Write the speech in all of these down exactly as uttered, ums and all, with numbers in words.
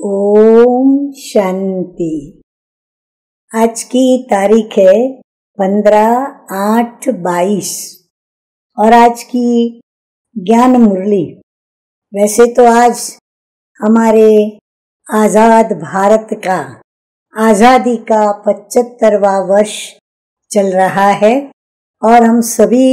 ओम शांति। आज की तारीख है पंद्रह आठ बाईस और आज की ज्ञान मुरली। वैसे तो आज हमारे आजाद भारत का आजादी का पचहत्तरवां वर्ष चल रहा है और हम सभी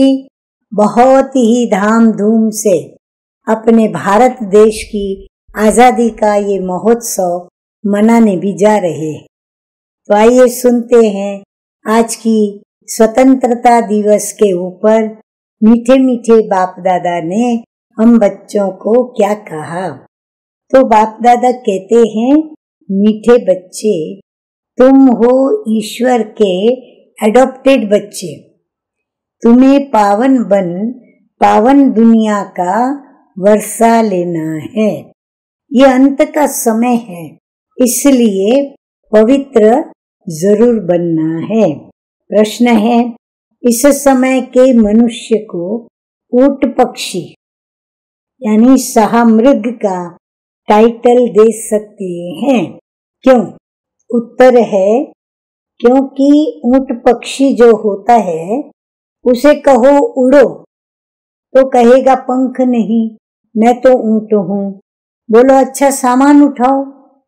बहुत ही धाम-धूम से अपने भारत देश की आजादी का ये महोत्सव मनाने भी जा रहे हैं। तो आइए सुनते हैं आज की स्वतंत्रता दिवस के ऊपर मीठे मीठे बाप दादा ने हम बच्चों को क्या कहा। तो बाप दादा कहते हैं, मीठे बच्चे, तुम हो ईश्वर के एडॉप्टेड बच्चे। तुम्हें पावन बन पावन दुनिया का वर्षा लेना है। ये अंत का समय है, इसलिए पवित्र जरूर बनना है। प्रश्न है, इस समय के मनुष्य को ऊंट पक्षी यानी शाहमृग का टाइटल दे सकते हैं, क्यों? उत्तर है, क्योंकि ऊंट पक्षी जो होता है उसे कहो उड़ो तो कहेगा पंख नहीं, मैं तो ऊंट हूँ। बोलो अच्छा सामान उठाओ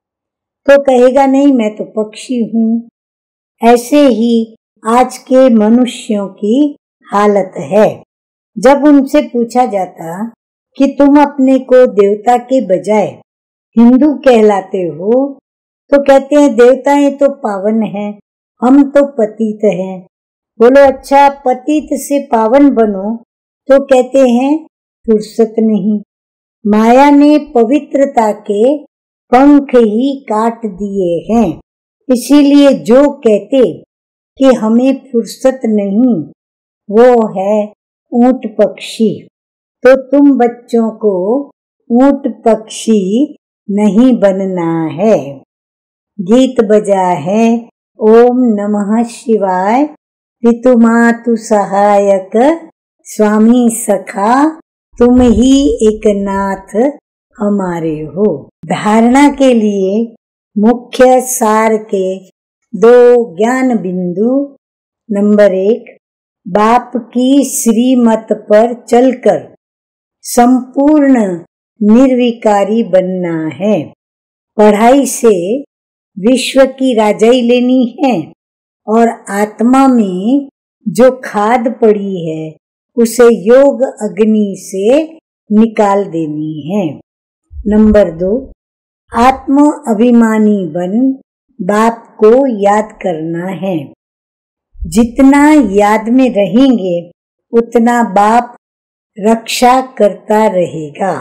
तो कहेगा नहीं, मैं तो पक्षी हूँ। ऐसे ही आज के मनुष्यों की हालत है। जब उनसे पूछा जाता कि तुम अपने को देवता के बजाय हिंदू कहलाते हो, तो कहते हैं देवताएं तो पावन हैं, हम तो पतित हैं। बोलो अच्छा पतित से पावन बनो तो कहते हैं फुर्सत नहीं। माया ने पवित्रता के पंख ही काट दिए हैं, इसीलिए जो कहते कि हमें फुर्सत नहीं वो है ऊंट पक्षी। तो तुम बच्चों को ऊंट पक्षी नहीं बनना है। गीत बजा है, ओम नमः शिवाय, पितु मातु सहायक, स्वामी सखा, तुम ही एक नाथ हमारे हो। धारणा के लिए मुख्य सार के दो ज्ञान बिंदु। नंबर एक, बाप की श्रीमत पर चलकर संपूर्ण निर्विकारी बनना है। पढ़ाई से विश्व की राजाई लेनी है और आत्मा में जो खाद पड़ी है उसे योग अग्नि से निकाल देनी है। नंबर दो, आत्म अभिमानी बन बाप को याद करना है। जितना याद में रहेंगे उतना बाप रक्षा करता रहेगा।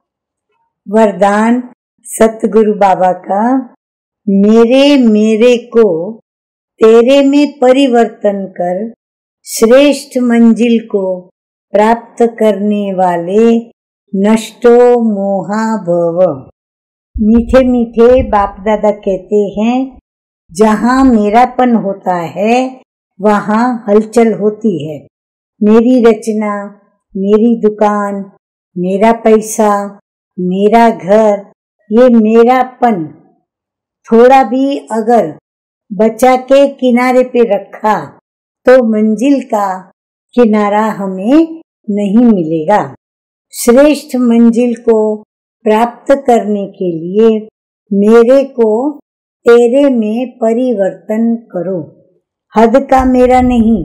वरदान सतगुरु बाबा का, मेरे मेरे को तेरे में परिवर्तन कर श्रेष्ठ मंजिल को प्राप्त करने वाले नष्टो मोहा भव। मीठे मीठे बाप दादा कहते हैं, जहाँ मेरापन होता है वहाँ हलचल होती है। मेरी रचना, मेरी दुकान, मेरा पैसा, मेरा घर, ये मेरापन थोड़ा भी अगर बचा के किनारे पे रखा तो मंजिल का किनारा हमें नहीं मिलेगा। श्रेष्ठ मंजिल को प्राप्त करने के लिए मेरे को तेरे में परिवर्तन करो। हद का मेरा नहीं,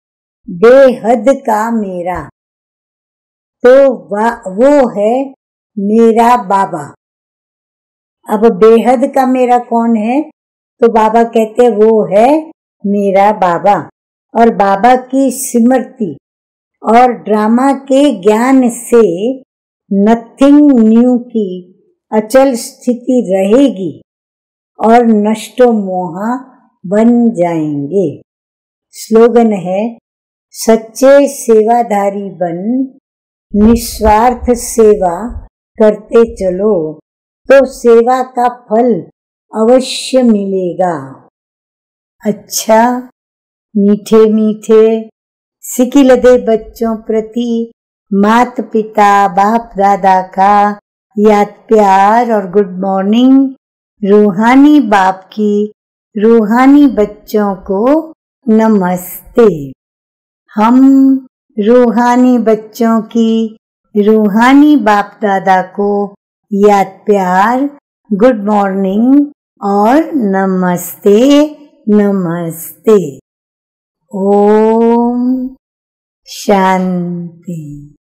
बेहद का मेरा। तो वो है मेरा बाबा। अब बेहद का मेरा कौन है? तो बाबा कहते हैं वो है मेरा बाबा। और बाबा की स्मृति और ड्रामा के ज्ञान से नथिंग न्यू की अचल स्थिति रहेगी और नष्टो मोहा बन जाएंगे। स्लोगन है, सच्चे सेवाधारी बन निस्वार्थ सेवा करते चलो तो सेवा का फल अवश्य मिलेगा। अच्छा मीठे मीठे सिकिलदे बच्चों प्रति माता पिता बाप दादा का याद प्यार और गुड मॉर्निंग। रूहानी बाप की रूहानी बच्चों को नमस्ते। हम रूहानी बच्चों की रूहानी बाप दादा को याद प्यार, गुड मॉर्निंग और नमस्ते नमस्ते। ओम शांति।